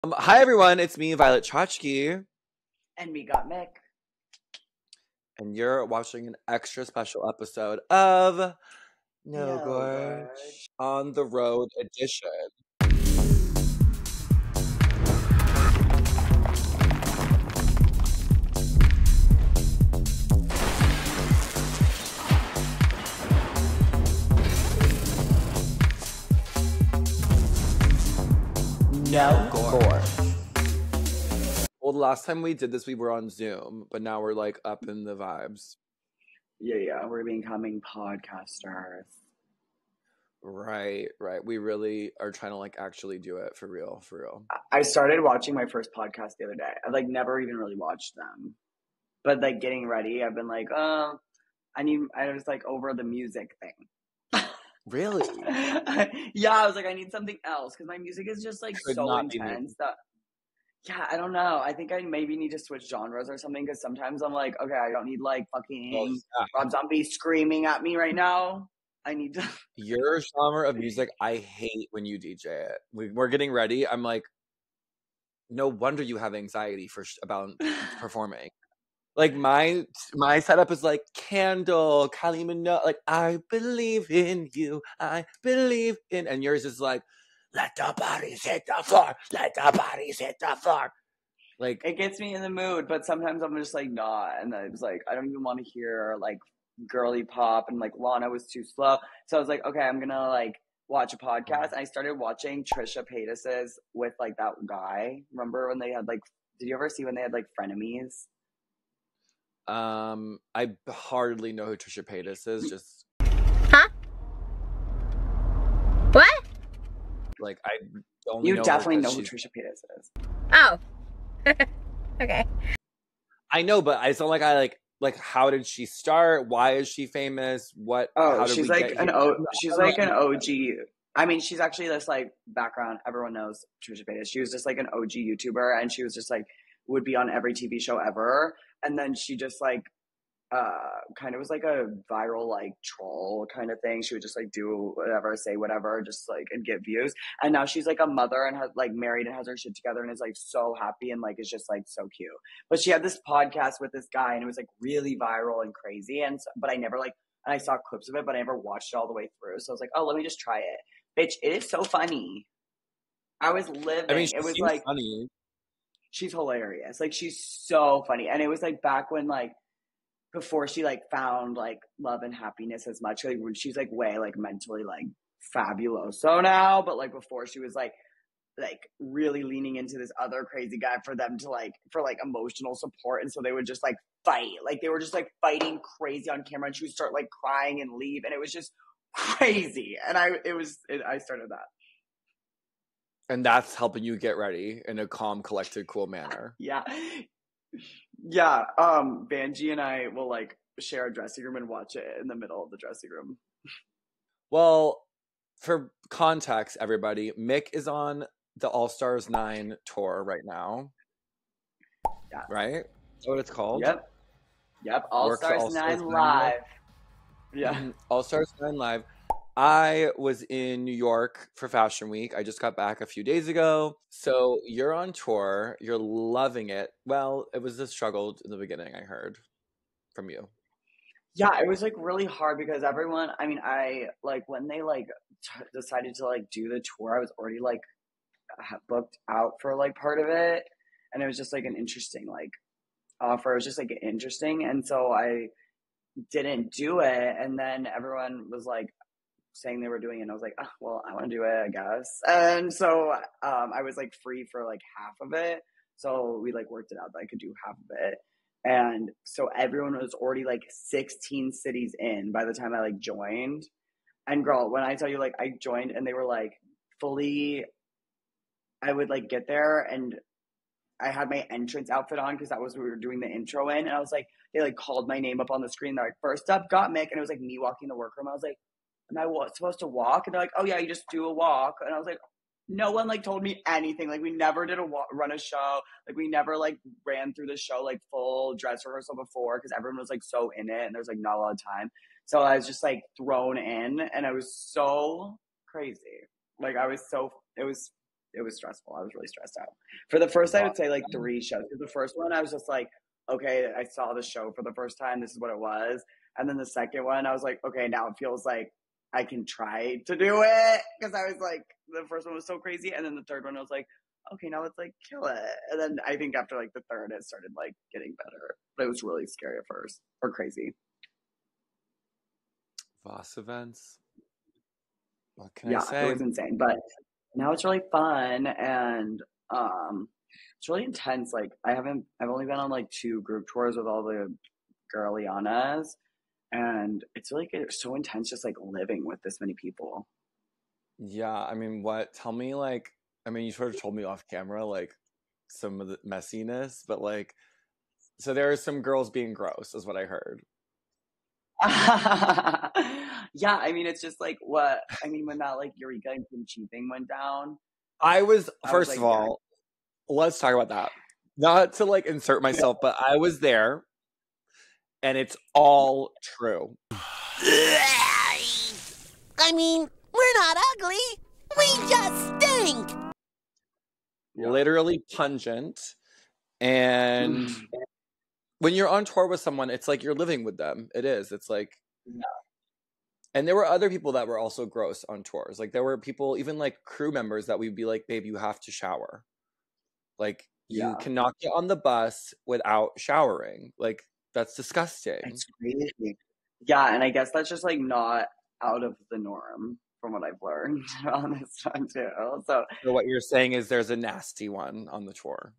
Hi everyone, it's me, Violet Chachki, And we got Mick. and you're watching an extra special episode of No No Gorge on the Road edition. No Gorge. Well, the last time we did this, we were on Zoom, but now we're like up in the vibes. Yeah, we're becoming podcasters. Right. We really are trying to like actually do it for real. I started watching my first podcast the other day. I've like never even really watched them. But like getting ready, I've been like, I was like over the music thing. Really? Yeah, I was like, I need something else because my music is just like Could so not be me. intense that I don't know. I think I maybe need to switch genres or something because sometimes I'm like, okay, I don't need like fucking Rob Zombie screaming at me right now. I need to. Your genre of music, I hate when you DJ it. We're getting ready. I'm like, no wonder you have anxiety about performing. Like my setup is like Candle, Kylie Minogue, like I believe in you, I believe in, and yours is like, let the bodies hit the floor, let the bodies hit the floor. Like it gets me in the mood, but sometimes I'm just like not, and I was like, I don't even want to hear like girly pop, and like Lana was too slow, so I was like, okay, I'm gonna like watch a podcast. And I started watching Trisha Paytas's with like that guy. Remember when they had like? Did you ever see when they had like frenemies? I hardly know who Trisha Paytas is. Just huh? What? Like I don't. You definitely know who Trisha Paytas is. Oh. Okay. I know, but I sound like like how did she start? Why is she famous? What? Oh, she's like she's like an OG. I mean, she's actually this like background. Everyone knows Trisha Paytas. She was just like an OG YouTuber, and she was just like would be on every TV show ever. And then she just like kind of was like a viral like troll kind of thing. She would just like do whatever, say whatever, just like and get views. And now she's like a mother and has like married and has her shit together and is like so happy and like is just like so cute. But she had this podcast with this guy and it was like really viral and crazy. And so, but I never like, and I saw clips of it, but I never watched it all the way through. So I was like, oh, let me just try it. Bitch, it is so funny. I was living. I mean, it was like funny. She's hilarious. Like she's so funny. And it was like back when like before she like found like love and happiness as much, like when she's like way like mentally like fabuloso now, but like before she was like really leaning into this other crazy guy for them to like for like emotional support. And so they would just like fight, like they were just like fighting crazy on camera, and she would start like crying and leave, and it was just crazy. And I started that, and that's helping you get ready in a calm, collected, cool manner. Yeah. Banji and I will like share a dressing room and watch it in the middle of the dressing room. Well, for context, everybody, Mick is on the All Stars 9 tour right now. Yeah. Right? That's what it's called? Yep. All Stars 9 Live. Yeah. All Stars 9 Live. I was in New York for Fashion Week. I just got back a few days ago. So you're on tour. You're loving it. Well, it was a struggle in the beginning, I heard from you. Yeah, it was like really hard because everyone, I mean, I like when they like decided to like do the tour, I was already like booked out for like part of it. And it was just like an interesting like offer. It was just like interesting. And so I didn't do it. And then everyone was like, saying they were doing it, and I was like, oh, well, I want to do it, I guess. And so I was like free for like half of it, so we like worked it out that I could do half of it. And so everyone was already like 16 cities in by the time I like joined. And girl, when I tell you like I joined and they were like fully, I would like get there and I had my entrance outfit on because that was what we were doing the intro in, and I was like, they like called my name up on the screen. They're like, first up, Gottmik, and it was like me walking the workroom. I was like, am I supposed to walk? And they're like, oh yeah, you just do a walk. And I was like, no one like told me anything. Like we never did run a show. Like we never like ran through the show like full dress rehearsal before because everyone was like so in it and there's like not a lot of time. So I was just like thrown in, and I was so crazy. Like it was it was stressful. I was really stressed out. For the first, I would say like 3 shows. For the first one, I was just like, okay, I saw the show for the first time. This is what it was. And then the second one, I was like, okay, now it feels like I can try to do it. Because I was like, the first one was so crazy. And then the third one, I was like, okay, now let's like kill it. And then I think after like the third, it started like getting better. But it was really scary at first, or crazy. Voss events. What can I say? Yeah, it was insane. But now it's really fun, and it's really intense. Like I've only been on like 2 group tours with all the girlianas, and it's like it's so intense just like living with this many people. Yeah, I mean, what? Tell me, like, I mean, you sort of told me off camera, like, some of the messiness, but like, so there are some girls being gross, is what I heard. Yeah, I mean, it's just like when that like Eureka and Kimchi thing went down. First like, of all, let's talk about that. Not to like insert myself, but I was there, and it's all true. I mean, we're not ugly. We just stink. Literally pungent. And when you're on tour with someone, it's like you're living with them. It is. It's like, yeah. And there were other people that were also gross on tours. Like there were people, even like crew members, that we'd be like, babe, you have to shower. Like you cannot get on the bus without showering. Like that's disgusting. It's crazy. Yeah, and I guess that's just like not out of the norm from what I've learned on this one too. So what you're saying is there's a nasty one on the tour.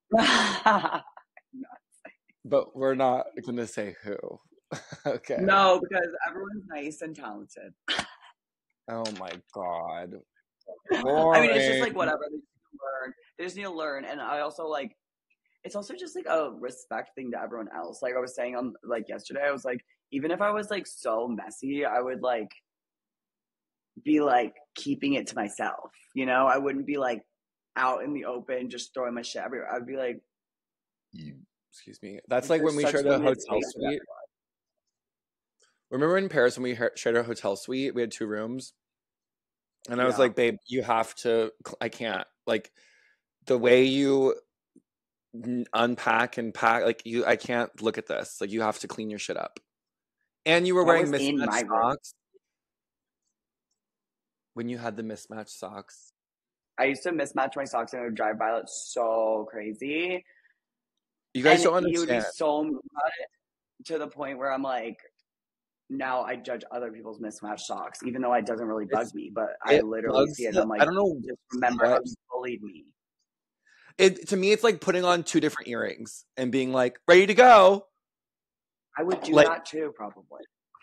But we're not going to say who. Okay. No, because everyone's nice and talented. Oh my God. I mean, it's just like whatever. They just need to learn. And I also like, it's also just like a respect thing to everyone else. Like I was saying on like yesterday, I was like, even if I was like so messy, I would like be like keeping it to myself. You know, I wouldn't be like out in the open just throwing my shit everywhere. I'd be like, excuse me. That's like when we shared a hotel suite. Remember in Paris when we shared a hotel suite? We had 2 rooms. And I was like, babe, you have to, I can't. Like, the way you unpack and pack, like, I can't look at this. Like, you have to clean your shit up. And you were wearing mismatched socks. When you had the mismatched socks. I used to mismatch my socks and I would drive by. It's so crazy. You guys don't understand. You would be so mad to the point where I'm like, now I judge other people's mismatched socks, even though it doesn't really bug me. But I literally see it. And I'm like, I don't know. Just remember how you bullied me. To me, it's like putting on 2 different earrings and being like, ready to go. I would do that too, probably.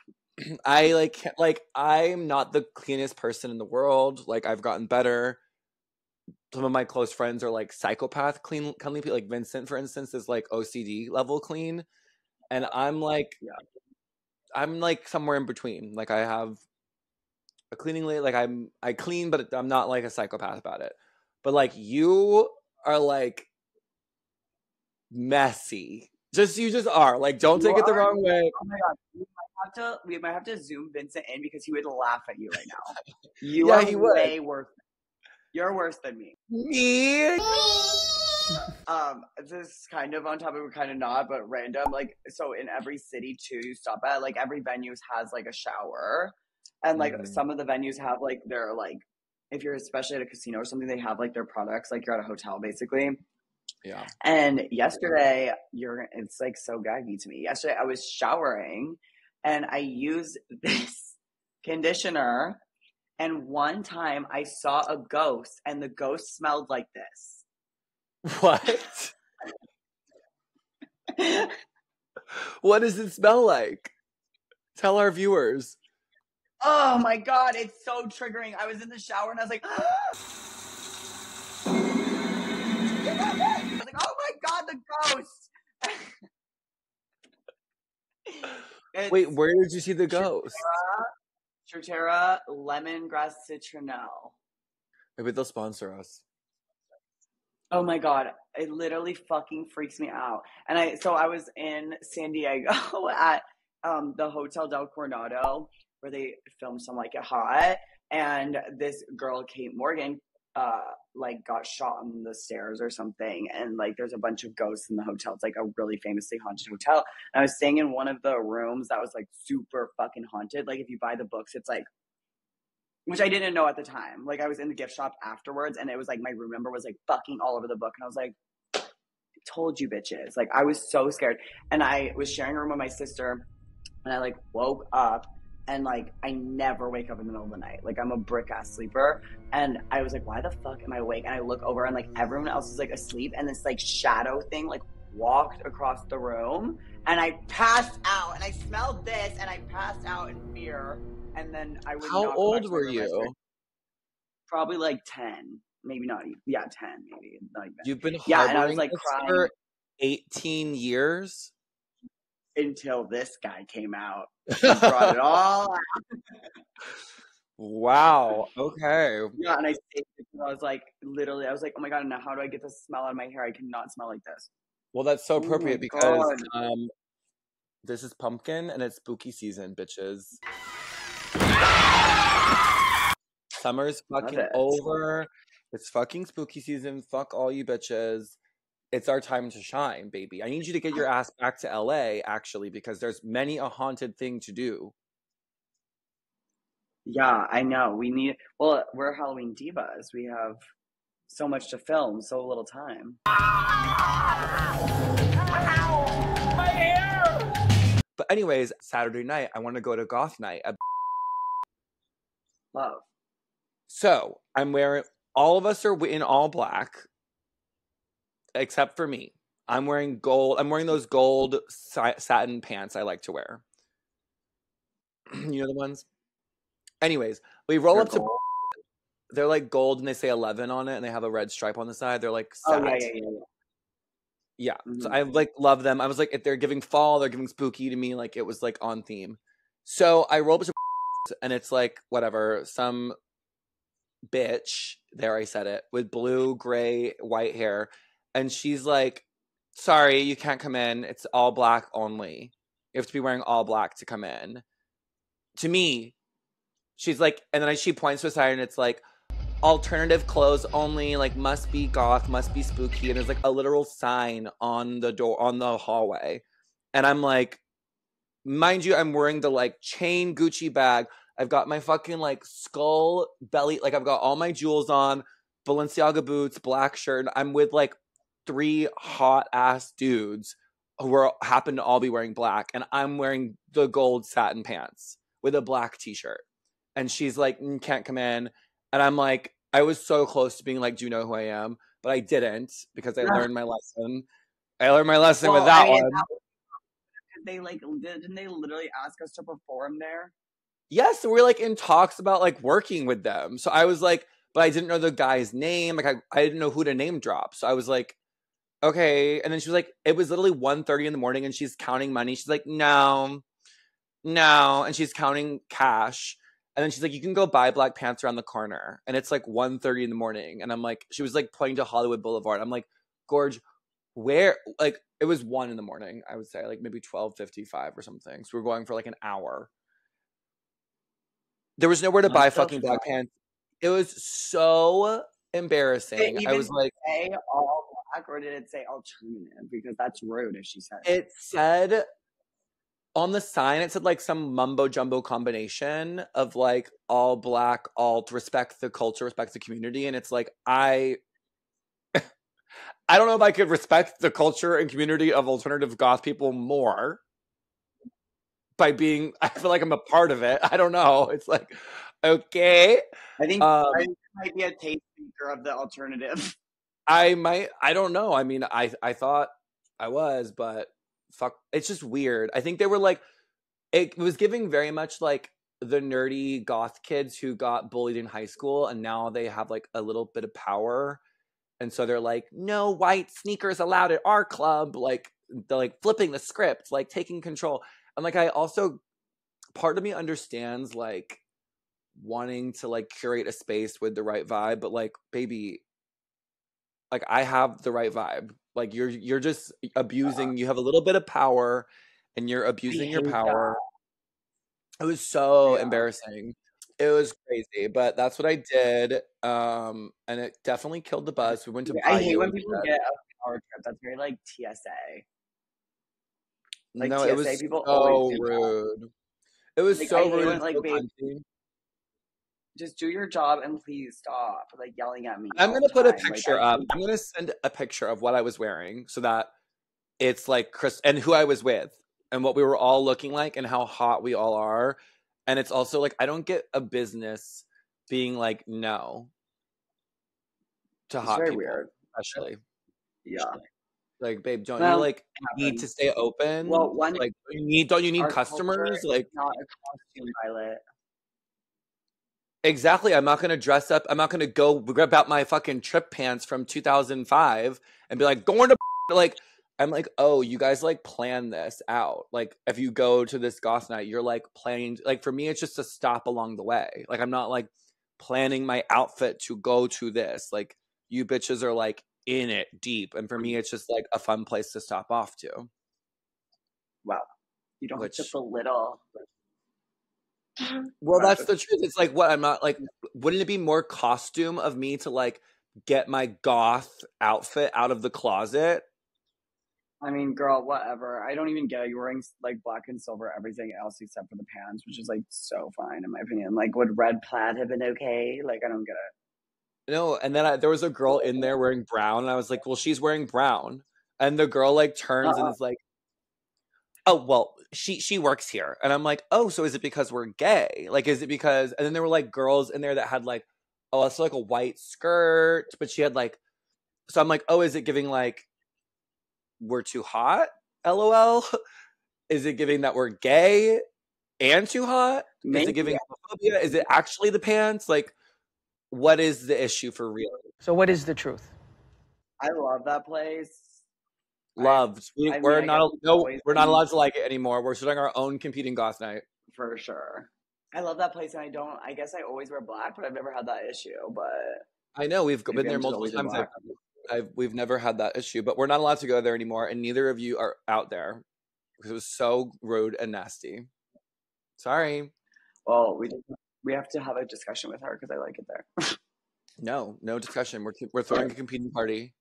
I'm not the cleanest person in the world. Like, I've gotten better. Some of my close friends are like psychopath clean people. Like Vincent, for instance, is like OCD level clean. And I'm like, I'm like somewhere in between. Like I have a cleaning lady. Like I clean, but I'm not like a psychopath about it. But like you are like messy. You just are. Like, don't take it the wrong way. Oh my God. We might have to zoom Vincent in because he would laugh at you right now. You are way worse. You're worse than me. Me? This is kind of on topic, but kind of not, but random. Like, so in every city too, you stop at, like, every venue has like a shower, and like some of the venues have like their like, if you're especially at a casino or something, they have like their products. Like you're at a hotel, basically. Yeah. And yesterday, it's like so gaggy to me. Yesterday, I was showering, and I used this conditioner. And one time I saw a ghost, and the ghost smelled like this. What? What does it smell like? Tell our viewers. Oh my God, it's so triggering. I was in the shower and I was like, oh my God, the ghost. Wait, where did you see the ghost? Chertera lemongrass citronelle. Maybe they'll sponsor us. Oh my God, it literally fucking freaks me out. And I was in San Diego at the Hotel Del Coronado where they filmed Some Like It Hot, and this girl, Kate Morgan, like got shot on the stairs or something, and like there's a bunch of ghosts in the hotel. It's like a really famously haunted hotel. And I was staying in one of the rooms that was like super fucking haunted. Like if you buy the books, it's like, which I didn't know at the time. Like I was in the gift shop afterwards, and it was like my room number was like fucking all over the book, and I was like, I told you bitches. Like I was so scared, and I was sharing a room with my sister, and I like woke up. And like I never wake up in the middle of the night. Like I'm a brick ass sleeper. And I was like, why the fuck am I awake? And I look over and like everyone else is like asleep, and this like shadow thing like walked across the room, and I passed out, and I smelled this, and I passed out in fear. And then I would. How old were you? Probably like 10, maybe not even. Yeah, 10, maybe. Not even. You've been and I was like crying for 18 years until this guy came out. He brought it all out. Wow. Okay. Yeah, and I stayed because I was like, literally, I was like, oh my god, now how do I get this smell out of my hair? I cannot smell like this. Well, that's so appropriate because God. this is pumpkin and it's spooky season, bitches. Summer's fucking over. It's fucking spooky season. Fuck all you bitches. It's our time to shine, baby. I need you to get your ass back to LA, actually, because there's many a haunted thing to do. Yeah, I know. We're Halloween divas. We have so much to film, so little time. My hair! But anyways, Saturday night, I want to go to goth night. Love. So, I'm wearing, all of us are in all black. Except for me. I'm wearing gold. I'm wearing those gold satin pants I like to wear. You know the ones? Anyways, we roll up to... They're like gold and they say 11 on it and they have a red stripe on the side. They're like satin. Oh, yeah. Yeah. Mm-hmm. So I like love them. I was like, if they're giving fall, they're giving spooky to me. Like it was like on theme. So I roll up to and it's like, whatever, some bitch, there I said it, with blue, gray, white hair. And she's like, sorry, you can't come in. It's all black only. You have to be wearing all black to come in. To me, she's like, and then she points to a side and it's like, alternative clothes only, like must be goth, must be spooky. And there's like a literal sign on the door, on the hallway. And I'm like, mind you, I'm wearing the like chain Gucci bag. I've got my fucking like skull belly, like I've got all my jewels on, Balenciaga boots, black shirt. I'm with like 3 hot ass dudes who happen to all be wearing black, and I'm wearing the gold satin pants with a black t-shirt. And she's like, can't come in. And I'm like, I was so close to being like, do you know who I am? But I didn't because I learned my lesson. I learned my lesson with that one. Didn't they literally ask us to perform there? Yes, so we're like in talks about like working with them. So I was like, but I didn't know the guy's name. Like I didn't know who to name drop. So I was like, okay. And then she was like, it was literally 1:30 in the morning and she's counting money. She's like, no. And she's counting cash. And then she's like, you can go buy black pants around the corner. And it's like 1:30 in the morning. And I'm like, she was like pointing to Hollywood Boulevard. I'm like, Gorge, where? Like it was 1 in the morning, I would say, like maybe 12:55 or something. So we're going for like an hour. There was nowhere to buy fucking black pants. It was so embarrassing. I was like, say all black, or did it say alternative? Because that's rude if she said it said on the sign, it said like some mumbo jumbo combination of like all black, alt, respect the culture, respect the community. And it's like, I don't know if I could respect the culture and community of alternative goth people more by being, I feel like I'm a part of it. I don't know. It's like, okay. I think I might be a taste speaker of the alternative. I don't know. I mean, I thought I was, but fuck, it's just weird. I think they were like, it was giving very much like the nerdy goth kids who got bullied in high school and now they have like a little bit of power. And so they're like, no white sneakers allowed at our club. Like they're like flipping the script, like taking control. And like, I also, part of me understands like wanting to like curate a space with the right vibe, but like, baby, like I have the right vibe. Like you're just abusing, you have a little bit of power and you're abusing your power. It was so embarrassing. It was crazy, but that's what I did. And it definitely killed the buzz. We went to I hate Bayou when instead. people get a power trip. That's very like TSA. Like No, it TSA was people so always do that. rude. It was Like, I so hate rude when and like, so babe, cunty. just do your job and please stop like yelling at me I'm all gonna the put a time. Like, picture up. I'm gonna send a picture of what I was wearing so that it's like Chris and who I was with and what we were all looking like and how hot we all are. And it's also like I don't get a business being like no to It's hot very people, weird. especially. Yeah. Like, babe, don't you Well, like it need to happens. stay open? Well, one Like, don't you need our culture customers? is Like, not a costume, Violet. exactly. I'm not gonna dress up. I'm not gonna go rip out my fucking trip pants from 2005 and be like going to like. I'm like, oh, you guys like plan this out. Like, if you go to this goth night, you're like planning. Like, for me, it's just a stop along the way. Like, I'm not like planning my outfit to go to this. Like, you bitches are like in it deep, and for me, it's just like a fun place to stop off to. Wow. You don't have to Which, belittle. well, that's the truth. It's like, what I'm not like. Wouldn't it be more costume of me to like get my goth outfit out of the closet? I mean, girl, whatever. I don't even get it. You're wearing like black and silver, everything else except for the pants, which is like so fine in my opinion. Like, would red plaid have been okay? Like, I don't get it. No, and then there was a girl in there wearing brown, and I was like, well, she's wearing brown. And the girl like turns and is like, oh, well, she works here. And I'm like, oh, so is it because we're gay? Like, is it because, and then there were like girls in there that had like, oh, it's like a white skirt, but she had like, so I'm like, oh, is it giving like, we're too hot? LOL. Is it giving that we're gay and too hot? Maybe. Is it giving homophobia? Is it actually the pants? Like, what is the issue for real? So what is the truth? I love that place. Loved. We're not allowed to like it anymore. We're starting our own competing goth night. For sure. I love that place, and I guess I always wear black, but I've never had that issue. But I know we've been there multiple times. We've never had that issue, but we're not allowed to go there anymore, and neither of you are out there because it was so rude and nasty. Sorry. Well, we have to have a discussion with her because I like it there. No discussion. We're throwing a competing party.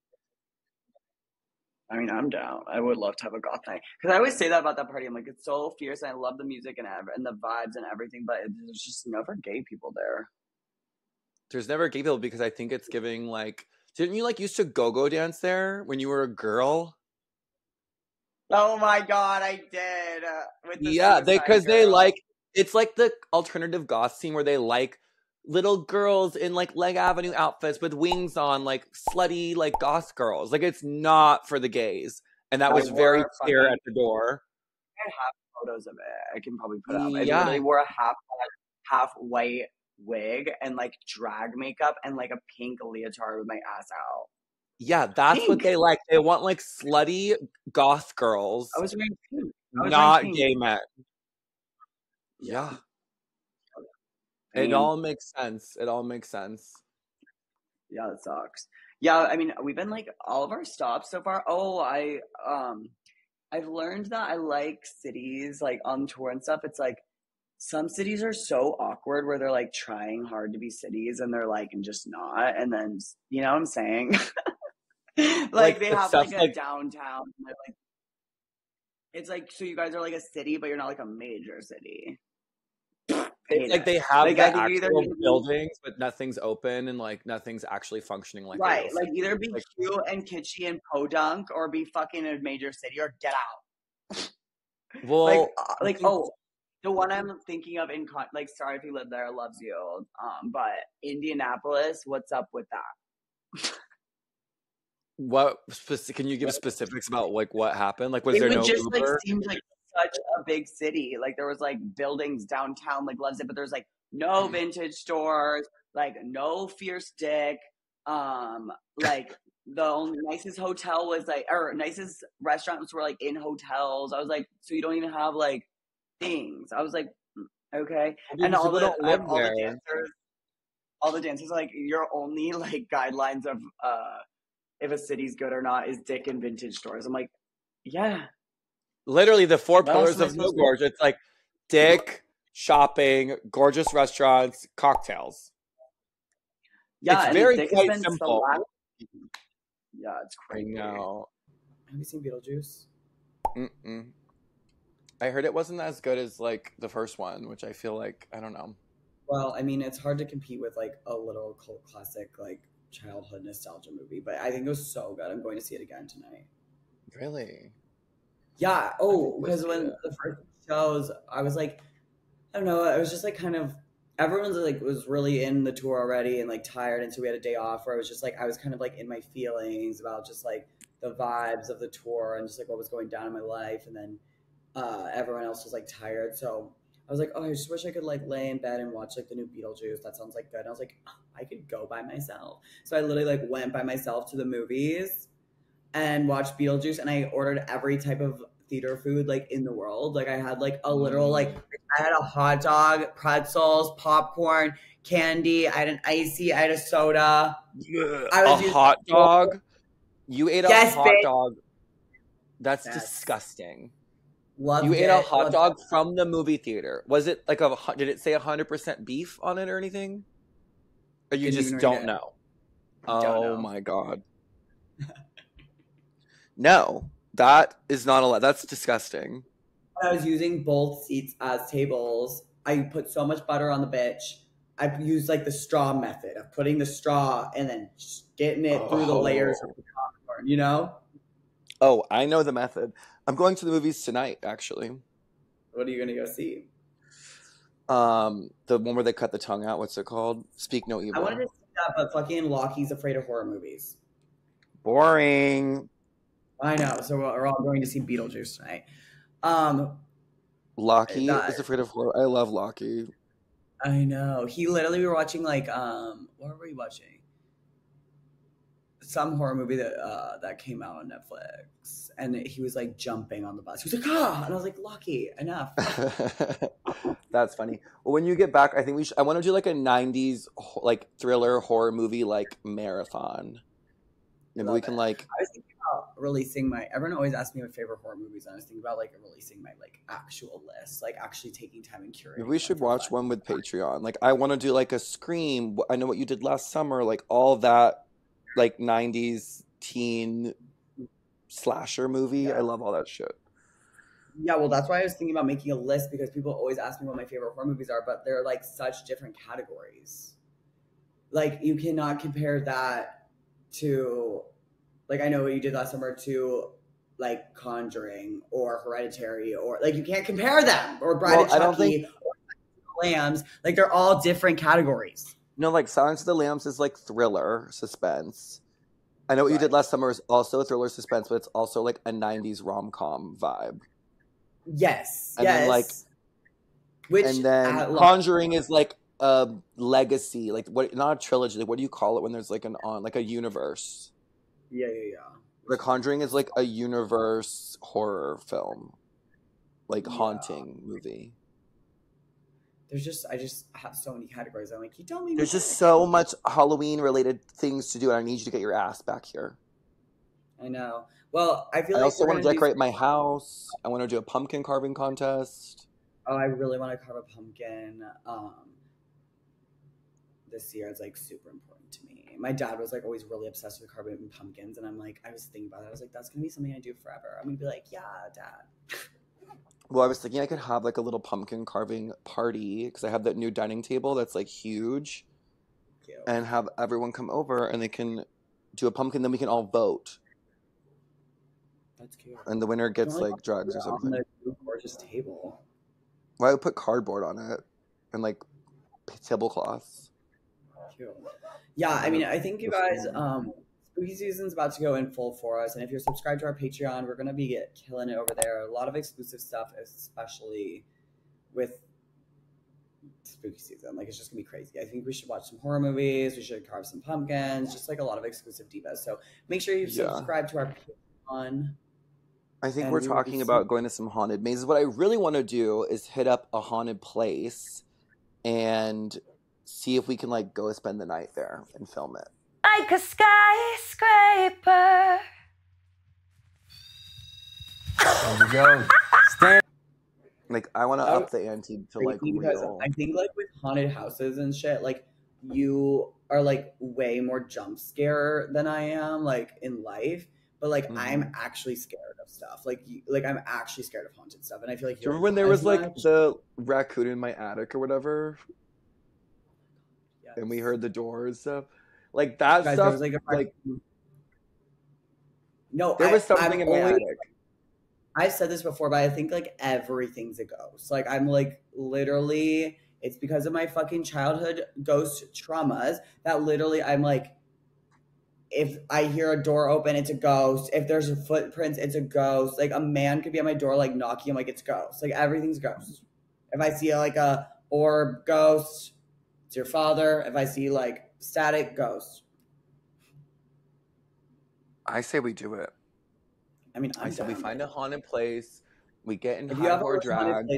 I mean, I'm down. I would love to have a goth night because I always say that about that party. I'm like, it's so fierce, and I love the music and the vibes and everything, but there's just never gay people there. There's never gay people because I think it's giving like. Didn't you like used to go-go dance there when you were a girl? Oh my god, I did. Because they like it's like the alternative goth scene where they like little girls in like Leg Avenue outfits with wings on, like slutty like goth girls. Like it's not for the gays, and that was very clear at the door. I have photos of it. I can probably put up. I literally wore a half white wig and like drag makeup and like a pink leotard with my ass out. Yeah, that's what they like. They want like slutty goth girls. I was wearing pink. Not gay men. Yeah. It all makes sense. It all makes sense. Yeah, it sucks. Yeah, I mean, we've been like all of our stops so far. Oh, I've learned that I like cities like on tour and stuff. It's like some cities are so awkward where they're like trying hard to be cities and they're like and just not. And then you know what I'm saying? like they have like a downtown. Like it's like so you guys are like a city, but you're not like a major city. It's like they have like, the actual buildings, but nothing's open and like nothing's actually functioning like right. Like either be cute and kitschy and podunk, or be fucking a major city, or get out. Well, the one I'm thinking of like sorry if you live there, loves you. But Indianapolis, what's up with that? What can you give specifics about like what happened? Like was there no just Uber? Like seemed like such a big city. Like there was like buildings downtown, like loves it, but there's like no vintage stores, like no fierce dick. Like the only nicest hotel was like, or nicest restaurants were like in hotels. I was like, so you don't even have like things. I was like, okay. And all the dancers, like your only like guidelines of if a city's good or not is dick and vintage stores. I'm like, yeah. Literally the four pillars of No Gorge. It's like dick, shopping, gorgeous restaurants, cocktails. Yeah, It's and very the quite has been simple. Yeah, it's I crazy. know. Have you seen Beetlejuice? Mm-mm. I heard it wasn't as good as like the first one, which I feel like I don't know. Well, I mean, it's hard to compete with like a little cult classic like childhood nostalgia movie, but I think it was so good. I'm going to see it again tonight. Really? Yeah. I Oh, think because when the first shows, I was like, I don't know, I was just like kind of everyone's like was really in the tour already and like tired, and so we had a day off where I was just like I was kind of like in my feelings about just like the vibes of the tour and just like what was going down in my life, and then everyone else was like tired, so I was like, oh, I just wish I could like lay in bed and watch like the new Beetlejuice. That sounds like good. And I was like, oh, I could go by myself. So I literally like went by myself to the movies and watched Beetlejuice, and I ordered every type of theater food like in the world. Like I had like a literal like I had a hot dog, pretzels, popcorn, candy. I had an icy. I had a soda. A hot dog? You ate a hot dog? That's disgusting. Loved you ate it. a hot Loved dog it. from the movie theater. Was it like did it say 100% beef on it or anything? Or you Didn't just even read don't it. know? Don't know. My God. No, that is not allowed. That's disgusting. I was using both seats as tables. I put so much butter on the bitch. I used like the straw method of putting the straw and then just getting it through the layers of the popcorn, you know? Oh, I know the method. I'm going to the movies tonight, actually. What are you going to go see? The one where they cut the tongue out. What's it called? Speak No Evil. I wanted to see that, but fucking Lockie's afraid of horror movies. Boring. I know. So we're all going to see Beetlejuice tonight. Lockie is afraid of horror. I love Lockie. I know. We were watching like what were we watching? Some horror movie that came out on Netflix, and he was like jumping on the bus. He was like, and I was like, Lockie, enough. That's funny. Well, when you get back, I think I want to do like a 90s like thriller horror movie like marathon. Maybe we can like. I was thinking about releasing everyone always asks me my favorite horror movies, and I was thinking about like releasing my like actual list, like actually taking time and curating. Maybe we should watch one with Patreon. Like I want to do like a Scream. I Know What You Did Last Summer. Like all that. Like 90s teen slasher movie. Yeah. I love all that shit. Yeah, well, that's why I was thinking about making a list, because people always ask me what my favorite horror movies are, but they're like such different categories. Like you cannot compare that to like I Know What You Did Last Summer to like Conjuring or Hereditary, or like you can't compare them, or Bride of Chucky or Lambs. Like they're all different categories. No, like Silence of the Lambs is like thriller, suspense. I Know What You Did Last Summer is also thriller, suspense, but it's also like a 90s rom-com vibe. Yes. And then like Conjuring is like a legacy, like what, not a trilogy, like what do you call it when there's like like a universe? Yeah. The Conjuring is like a universe horror film. Like haunting movie. I just have so many categories. I'm like, you tell me. There's just so much Halloween related things to do, and I need you to get your ass back here. I know. Well, I feel I like also want to decorate my house. I want to do a pumpkin carving contest. Oh, I really want to carve a pumpkin. This year it's like super important to me. My dad was like always really obsessed with carving pumpkins, and I'm like, I was thinking about it. I was like, that's gonna be something I do forever. I'm gonna be like, yeah, Dad. Well, I was thinking I could have like a little pumpkin carving party because I have that new dining table that's like huge. Cute. And have everyone come over and they can do a pumpkin, then we can all vote. That's cute. And the winner gets like drugs or something. On the gorgeous table. Well, I would put cardboard on it and like tablecloths. Cute. Yeah, I mean, I think you guys, spooky season's about to go in full for us, and if you're subscribed to our Patreon, we're gonna be killing it over there. A lot of exclusive stuff, especially with spooky season. Like it's just gonna be crazy. I think we should watch some horror movies. We should carve some pumpkins. Just like a lot of exclusive divas. So make sure you subscribe to our Patreon. I think we're talking about going to some haunted mazes. What I really want to do is hit up a haunted place and see if we can like go spend the night there and film it. Like a skyscraper. There we go. Stand. Like I want to That up was the ante to like crazy because real. I think like with haunted houses and shit, like you are like way more jump scare than I am like in life. But like I'm actually scared of stuff. Like I'm actually scared of haunted stuff, and I feel like Do you you're remember when there not was as like much. the raccoon in my attic or whatever, and we Yes. heard the door and stuff? Like that Guys, there stuff. was like a Like no. there was something I'm in my always. attic. I've said this before, but I think like everything's a ghost. Like I'm like literally, it's because of my fucking childhood ghost traumas that literally I'm like, if I hear a door open, it's a ghost. If there's a footprints, it's a ghost. Like a man could be at my door, like knocking. I'm like, it's ghost. Like everything's ghost. If I see like a orb ghost, it's your father. If I see like static ghost, I say we do it. I mean, I'm I said we down find with a it. haunted place. We get in If you high have a horror really haunted drag. place,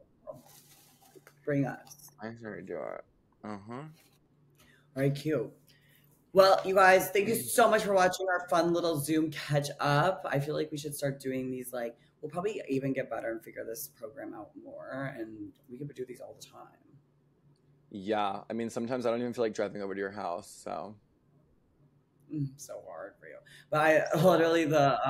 bring us. I say we do it. All right, cute. Well, you guys, thank you so much for watching our fun little Zoom catch up. I feel like we should start doing these. Like, we'll probably even get better and figure this program out more, and we could do these all the time. Yeah, I mean sometimes I don't even feel like driving over to your house. So So hard for you, but I literally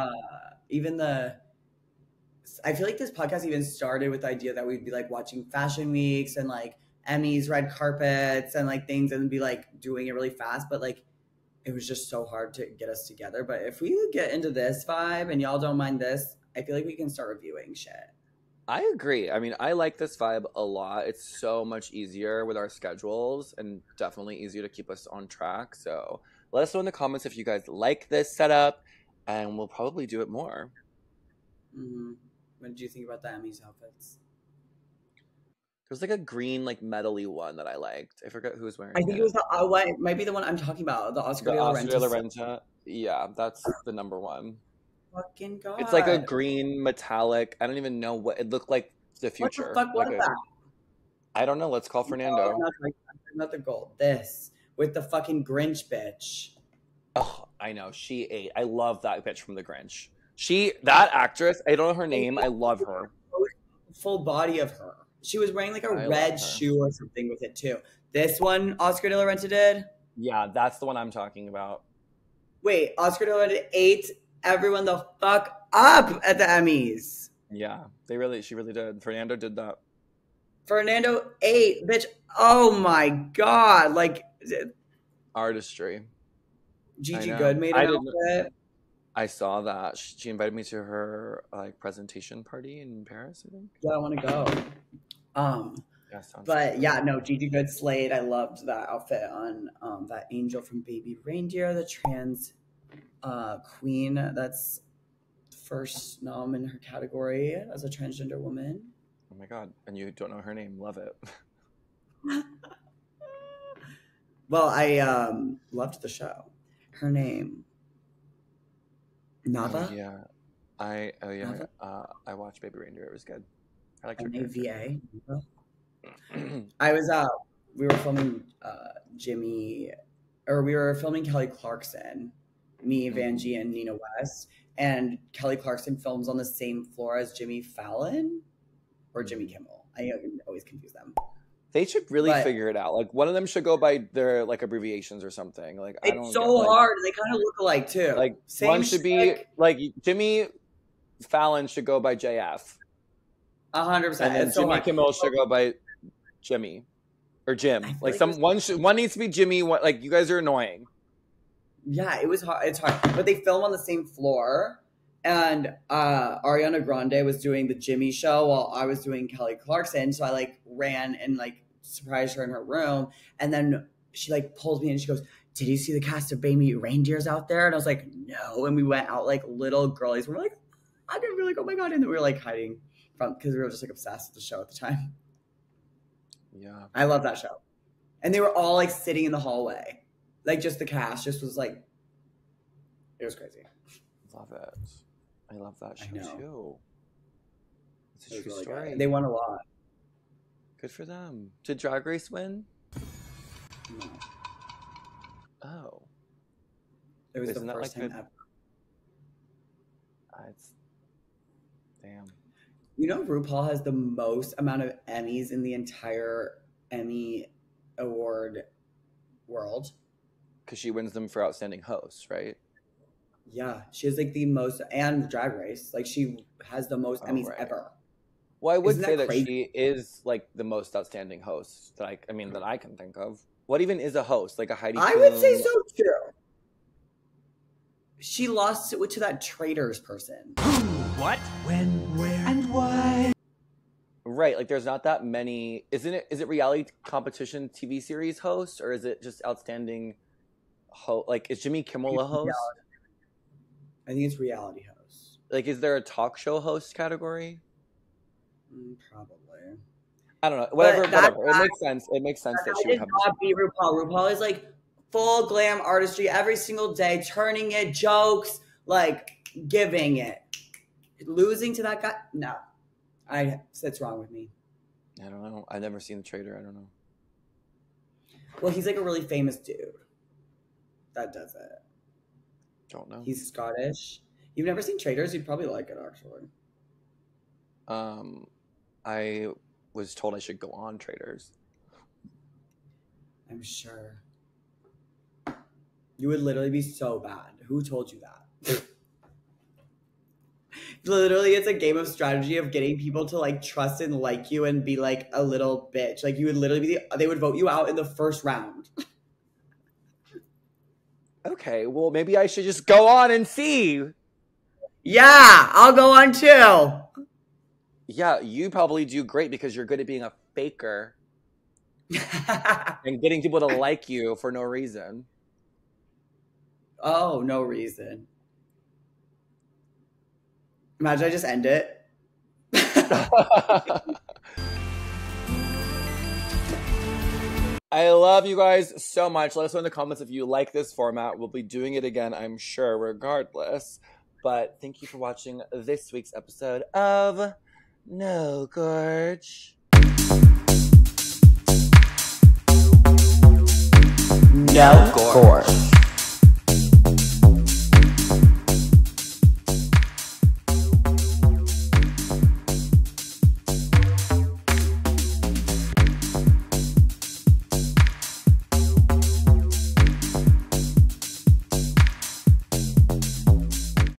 I feel like this podcast even started with the idea that we'd be like watching fashion weeks and like Emmys, red carpets, and like things, and be like doing it really fast, but like it was just so hard to get us together. But if we get into this vibe and y'all don't mind this, I feel like we can start reviewing shit. I agree. I mean, I like this vibe a lot. It's so much easier with our schedules and definitely easier to keep us on track. So let us know in the comments if you guys like this setup, and we'll probably do it more. What did you think about the Emmys outfits? There's like a green, like metally one that I liked. I forget who was wearing it. I think it was the it might be the one I'm talking about, the Oscar de la Renta. Yeah, that's the number one. Fucking god! It's like a green metallic. I don't even know what it looked like. The future. What the fuck was that? I don't know. Let's call Fernando. No, not the gold. This with the fucking Grinch bitch. Oh, I know. She ate. I love that bitch from The Grinch. That actress, I don't know her name. I love her. Full body of her. She was wearing like a red shoe or something with it too. This one, Oscar de la Renta did? Yeah, that's the one I'm talking about. Wait, Oscar de la Renta ate everyone the fuck up at the Emmys. Yeah, she really did. Fernando did that. Fernando ate, bitch. Oh my god. Like artistry. Gigi Good made an outfit. I saw that. She invited me to her like presentation party in Paris, I think. Yeah, I want to go. But yeah, no, Gigi Good slayed. I loved that outfit on that angel from Baby Reindeer, the trans queen. That's first nom in her category as a transgender woman. Oh my god! And you don't know her name? Love it. Well, I loved the show. Her name, Nava. I watched Baby Reindeer. It was good. I liked her. Nava. We were filming we were filming Kelly Clarkson, me, Vanjie, and Nina West, and Kelly Clarkson films on the same floor as Jimmy Fallon or Jimmy Kimmel. I always confuse them. They should really figure it out. Like one of them should go by their like abbreviations or something. Like it's so hard. They kind of look alike too. Like one should be like Jimmy Fallon should go by JF. 100%. And then Jimmy Kimmel should go by Jimmy or Jim. Like one needs to be Jimmy. Like you guys are annoying. Yeah, it was hard. It's hard, but they film on the same floor. And Ariana Grande was doing the Jimmy show while I was doing Kelly Clarkson. So I like ran and like surprised her in her room. And then she like pulls me and she goes, "Did you see the cast of Baby Reindeers out there?" And I was like, "No." And we went out like little girlies. We're like, I didn't be like, "Oh my god!" And then we were like hiding from because we were just like obsessed with the show at the time. Yeah, I love that show. And they were all like sitting in the hallway, like just the cast just was like, it was crazy. Love it. I love that show too. It's a true story. Good. They won a lot. Good for them. Did Drag Race win? No. Oh. It was the first time ever. Damn. You know, RuPaul has the most amount of Emmys in the entire Emmy award world. Because she wins them for outstanding host, right? Yeah, she has like the most, and Drag Race. Like she has the most Emmys right. ever. Well, I would Isn't say that that crazy? she is like the most outstanding host that I can think of. What even is a host? Like a Heidi I would say Klum? so too. She lost it to that Traitors person. What? When? Where? And why? Right, like there's not that many. Is it reality competition TV series host, or is it just outstanding like is Jimmy Kimmel a host? I think it's reality host. Like is there a talk show host category? Probably. I don't know. Whatever. That It makes sense. It makes sense that she would did have. not beat RuPaul. RuPaul is like full glam artistry every single day, turning it, jokes, like giving it. Losing to that guy? No. That's wrong with me. I don't know. I've never seen The Traitor. I don't know. Well, he's like a really famous dude that does it. Don't know. He's Scottish. You've never seen Traitors? You'd probably like it, actually. I was told I should go on Traitors. I'm sure. You would literally be so bad. Who told you that? Literally, it's a game of strategy of getting people to like trust and like you and be like a little bitch. Like you would literally be they would vote you out in the first round. Okay, well maybe I should just go on and see. Yeah, I'll go on too. Yeah, you probably do great because you're good at being a faker and getting people to like you for no reason. Oh, no reason. Imagine I just end it. I love you guys so much. Let us know in the comments if you like this format. We'll be doing it again, I'm sure, regardless. But thank you for watching this week's episode of No Gorge.